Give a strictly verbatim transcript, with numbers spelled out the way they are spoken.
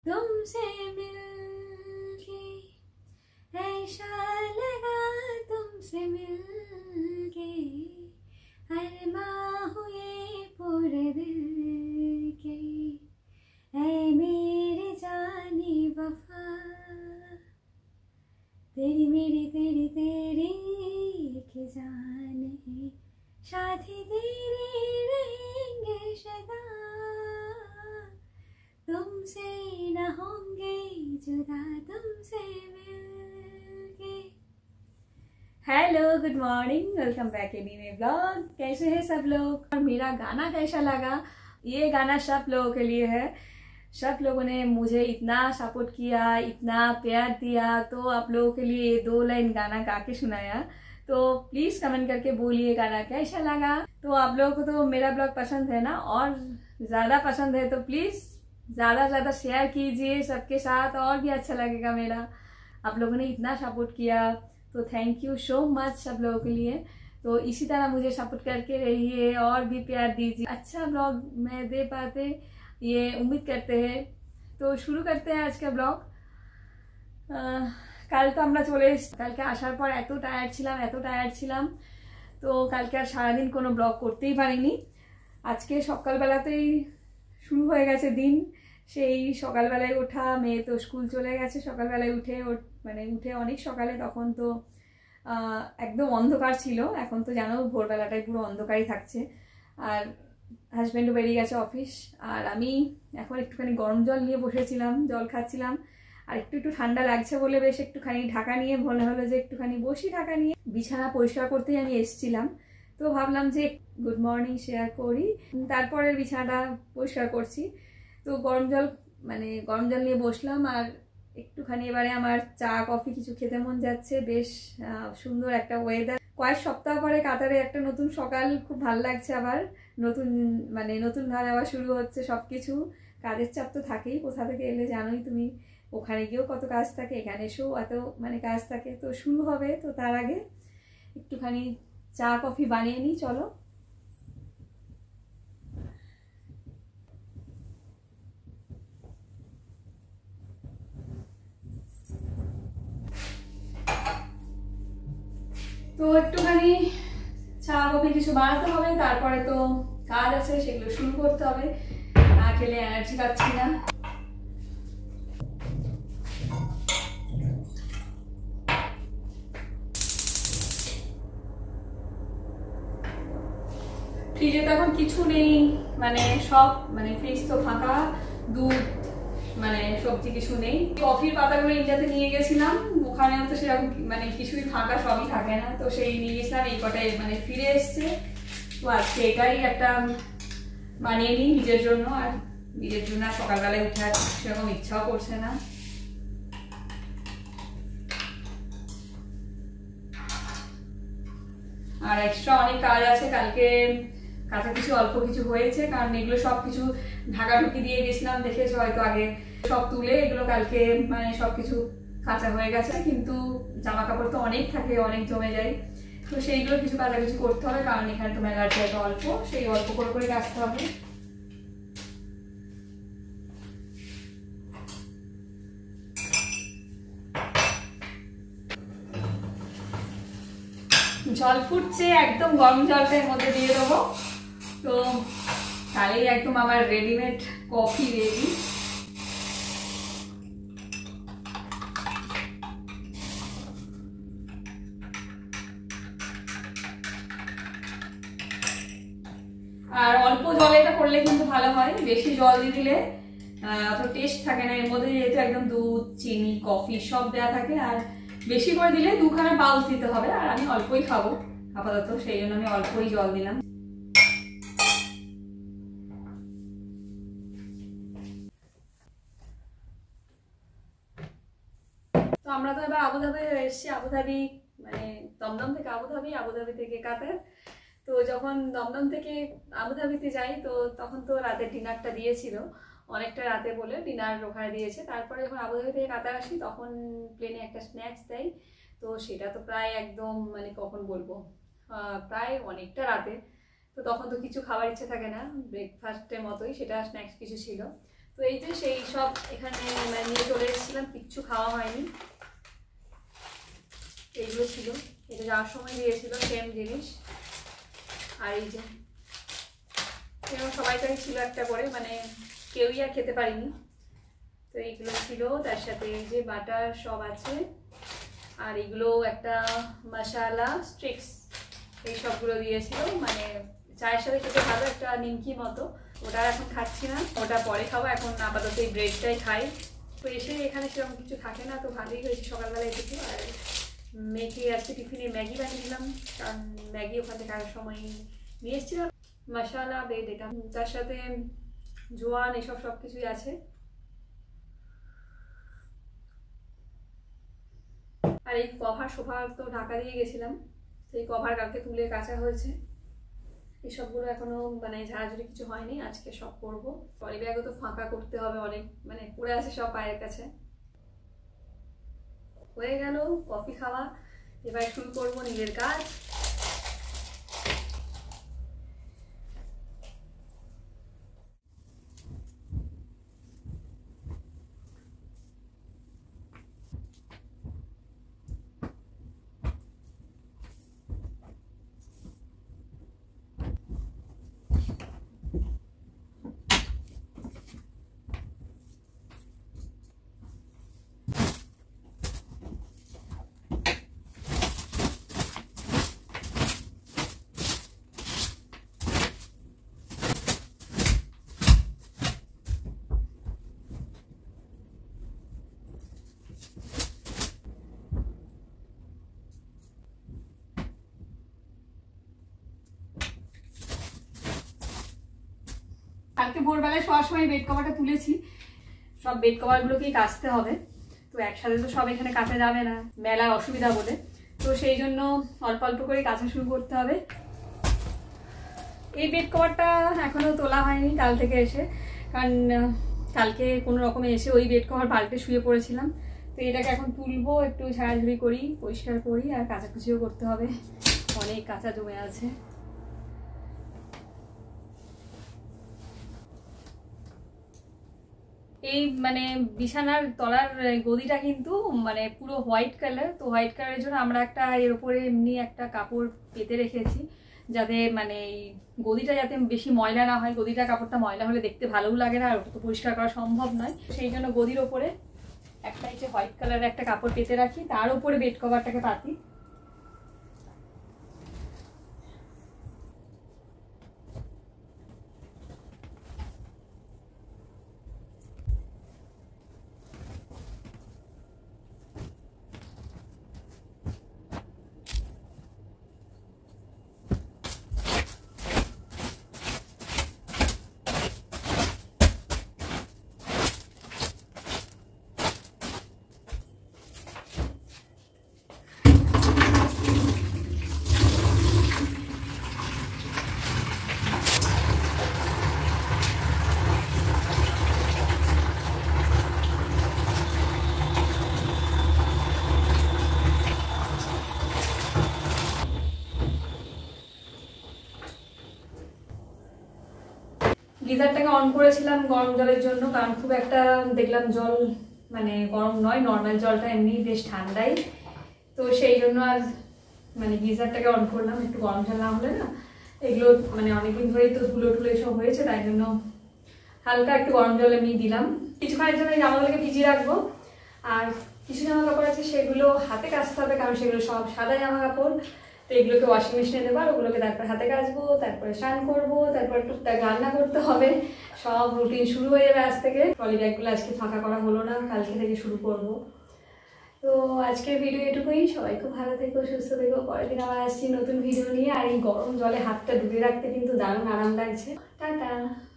तुमसे मिलके ऐसा लगा, तुमसे मिलके अरमां हुए पूरे दिल के, ऐ मेरे जाने वफा, तेरी मेरी तेरी तेरी एक जान है, साथी तेरे रहेंगे सदा, तुमसे न होंगे जुदा, तुमसे मिलके। Hello, good morning, welcome back in मेरे ब्लॉग। कैसे हैं सब लोग और मेरा गाना कैसा लगा? ये गाना सब लोगों के लिए है। सब लोगों ने मुझे इतना सपोर्ट किया, इतना प्यार दिया, तो आप लोगों के लिए ये दो लाइन गाना गा के सुनाया। तो प्लीज कमेंट करके बोलिए गाना कैसा लगा। तो आप लोगों को तो मेरा ब्लॉग पसंद है ना, और ज्यादा पसंद है तो प्लीज ज्यादा ज्यादा शेयर कीजिए सबके साथ, और भी अच्छा लगेगा मेरा। आप लोगों ने इतना सपोर्ट किया तो थैंक यू सो मच सब लोगों के लिए। तो इसी तरह मुझे सपोर्ट करके रहिए और भी प्यार दीजिए। अच्छा ब्लॉग मैं दे पाते ये उम्मीद करते हैं। तो शुरू करते हैं आज का ब्लॉग। কাল তো আমরা চলে এসেছি। কালকে আসার পর এত টায়ার্ড ছিলাম এত টায়ার্ড ছিলাম তো কালকে আর সারাদিন কোনো ব্লগ করতেই পারিনি। আজকে সকালবেলাতেই শুরু হয়ে গেছে দিন। সেই সকালবেলায় ওঠা, মেয়ে তো স্কুল চলে গেছে সকালবেলায় উঠে, মানে উঠে অনেক সকালে, তখন তো একদম অন্ধকার ছিল। এখন তো জানো ভোরবেলাটাই পুরো অন্ধকারই থাকছে। আর হাজব্যান্ডও বেরিয়ে গেছে অফিস, আর আমি এখন একটুখানি গরম জল নিয়ে বসেছিলাম, জল খাচ্ছিলাম। আর একটু একটু ঠান্ডা লাগছে বলে বেশ একটুখানি ঢাকা নিয়ে মনে হলো যে একটুখানি বসি ঢাকা নিয়ে। বিছানা পরিষ্কার করতেই আমি এসেছিলাম, তো ভাবলাম যে গুড মর্নিং শেয়ার করি। তারপরে বিছানাটা পরিষ্কার করছি, তো গরম জল মানে গরম জল নিয়ে বসলাম। আর একটুখানি এবারে আমার চা কফি কিছু খেতে মন যাচ্ছে। বেশ সুন্দর একটা ওয়েদার। কয়েক সপ্তাহ পরে কাতারে একটা নতুন সকাল, খুব ভালো লাগছে। আবার নতুন মানে নতুন ভাবে আবার শুরু হচ্ছে সবকিছু। কাজের চাপ তো থাকেই, কোথা থেকে এলে জানোই তুমি, ওখানে গিয়েও কত কাজ থাকে, এখানে এসেও এত মানে কাজ থাকে। তো শুরু হবে, তো তার আগে একটুখানি চা কফি বানিয়ে নিই, চলো। তো একটুখানি চা কফি কিছু বানাতে হবে, তারপরে তো কাজ আছে সেগুলো শুরু করতে হবে। না খেলে এনার্জি পাচ্ছি না। ফ্রিজে তো এখন কিছু নেই, মানে সব মানে ফ্রিজ তো ফাঁকা, দুধ মানে সবজি কিছু নেই। কফির পাতাগুলো ইন্ডিয়াতে নিয়ে গেছিলাম, ওখানেও তো সেরকম মানে কিছুই ফাঁকা, সবই থাকে না। তো সেই নিয়ে গেছিলাম, এই কটাই মানে ফিরে এসছে। তো আজকে এটাই একটা বানিয়ে নিই নিজের জন্য। আর নিজের জন্য সকালবেলায় উঠে আর সেরকম ইচ্ছাও করছে না। আর এক্সট্রা অনেক কাজ আছে কালকে। কাঁচা কিছু অল্প কিছু হয়েছে, কারণ এগুলো সব কিছু ঢাকা ঢুকি দিয়ে গেছিলাম, দেখেছো হয়তো আগে। সব তুলে এগুলো কালকে মানে সবকিছু কাঁচা হয়ে গেছে, কিন্তু জামা কাপড় তো অনেক থাকে, অনেক জমে যায়। তো সেইগুলো কিছু কাঁচা কিছু করতে হবে, কারণ এখানে তো মেলার জায়গা অল্প, সেই অল্প করে করে কাচতে হবে। জল ফুটছে, একদম গরম জলটা এর মধ্যে দিয়ে দেবো। তো তাহলেই একদম আমার রেডিমেড কফি রেডি। আর অল্প জলে এটা করলে কিন্তু ভালো হয়, বেশি জল দিয়ে দিলে অত টেস্ট থাকে না। এর মধ্যে যেহেতু একদম দুধ, চিনি, কফি সব দেওয়া থাকে, আর বেশি করে দিলে দুখানা পাউচ দিতে হবে। আর আমি অল্পই খাবো আপাতত, সেই জন্য আমি অল্পই জল দিলাম। তো আমরা তো এবার আবুধাবি এসেছি। আবুধাবি মানে দমদম থেকে আবুধাবি, আবুধাবি থেকে কাতার। তো যখন দমদম থেকে আবুধাবিতে যাই, তো তখন তো রাতে ডিনারটা দিয়েছিল, অনেকটা রাতে বলে ডিনার ওখানে দিয়েছে। তারপরে যখন আবুধাবি থেকে কাতার আসি, তখন প্লেনে একটা স্ন্যাক্স দেয়। তো সেটা তো প্রায় একদম মানে কখন বলবো, প্রায় অনেকটা রাতে। তো তখন তো কিছু খাবার ইচ্ছে থাকে না, ব্রেকফাস্টের মতোই সেটা স্ন্যাক্স কিছু ছিল। তো তো এই যে সেই সব এখানে নিয়ে চলে এসেছিলাম, কিচ্ছু খাওয়া হয়নি। এইগুলো ছিল, এটা যাওয়ার সময় দিয়েছিল সেম জিনিস। আর এই যে এরকম সবাইটাই ছিল একটা করে, মানে কেউই আর খেতে পারিনি। তো এইগুলো ছিল, তার সাথে এই যে বাটার সব আছে। আর এগুলো একটা মশালা স্ট্রিক্স, এই সবগুলো দিয়েছিল, মানে চায়ের সাথে খেতে ভালো, একটা নিমকি মতো। ওটা এখন খাচ্ছি না, ওটা পরে খাবো, এখন আপাতত এই ব্রেডটাই খাই। তো এসে এখানে সেরকম কিছু থাকে না, তো ভালোই হয়েছে সকালবেলায় কিছু। আর মেয়েকে আজকে টিফিনে ম্যাগি বানিয়ে দিলাম, কারণ ম্যাগি ওখান থেকে আসার সময় নিয়ে এসেছিলাম। মশালা ব্রেড এটা, তার সাথে জোয়ান এসব সব কিছুই আছে। আর এই কভার সোফা তো ঢাকা দিয়ে গেছিলাম, সেই কভার কালকে তুলে কাচা হয়েছে। এসবগুলো এখনো মানে ঝাড়াঝুড়ি কিছু হয়নি, আজকে সব করবো। ট্রলি ব্যাগও তো ফাঁকা করতে হবে, অনেক মানে পড়ে আছে সব পায়ের কাছে। হয়ে গেল কফি খাওয়া, এবার শুরু করবো নিজের কাজ। কালকে ভোরবেলায় শোয়ার সময় বেড কভারটা তুলেছি, সব বেড কভারগুলোকেই কাচতে হবে। তো একসাথে তো সব এখানে কাচা যাবে না, মেলার অসুবিধা বলে। তো সেই জন্য অল্প অল্প করে কাচা শুরু করতে হবে। এই বেড কভারটা এখনো তোলা হয়নি কাল থেকে এসে, কারণ কালকে কোনো রকমে এসে ওই বেড কভার পাল্টে শুয়ে পড়েছিলাম। তো এটাকে এখন তুলবো, একটু ঝাড়াঝুড়ি করি, পরিষ্কার করি, আর কাচাকুচিও করতে হবে, অনেক কাঁচা জমে আছে। এই মানে বিছানার তলার গদিটা কিন্তু মানে পুরো হোয়াইট কালার। তো হোয়াইট কালারের জন্য আমরা একটা এর উপরে এমনি একটা কাপড় পেতে রেখেছি, যাতে মানে এই গদিটা যাতে বেশি ময়লা না হয়। গদিটা কাপড়টা ময়লা হলে দেখতে ভালোও লাগে না, আর ওটা তো পরিষ্কার করা সম্ভব নয়। সেই জন্য গদির ওপরে একটা এই যে হোয়াইট কালারের একটা কাপড় পেতে রাখি, তার উপরে বেড কভারটাকে পাতি। গিজারটাকে অন করেছিলাম গরম জলের জন্য, কারণ খুব একটা দেখলাম জল মানে গরম নয়, নর্মাল জলটা এমনি বেশ ঠান্ডাই। তো সেই জন্য আর মানে গিজারটাকে অন করলাম, একটু গরম জল না হলে না এগুলো মানে অনেকদিন ধরেই তো ধুলো টুলো এসব হয়েছে, তাই জন্য হালকা একটু গরম জল এমনি দিলাম। কিছুক্ষণের জন্য এই জামাগুলোকে ভিজিয়ে রাখবো। আর কিছু জামা কাপড় আছে সেগুলো হাতে কাচতে হবে, কারণ সেগুলো সব সাদা জামা কাপড়। তো এগুলোকে ওয়াশিং মেশিনে দেবো, আর ওগুলোকে তারপর হাতে কাচবো, তারপরে স্নান করবো, তারপর টুকটাক রান্না করতে হবে। সব রুটিন শুরু হয়ে যাবে আজ থেকে। ট্রলি ব্যাগগুলো আজকে ফাঁকা করা হলো না, কালকে থেকে শুরু করবো। তো আজকের ভিডিও এটুকুই। সবাই খুব ভালো থেকো, সুস্থ থেকো। পরের দিন আবার আসছি নতুন ভিডিও নিয়ে। আর এই গরম জলে হাতটা ডুবে রাখতে কিন্তু দারুণ আরাম লাগছে। টাটা।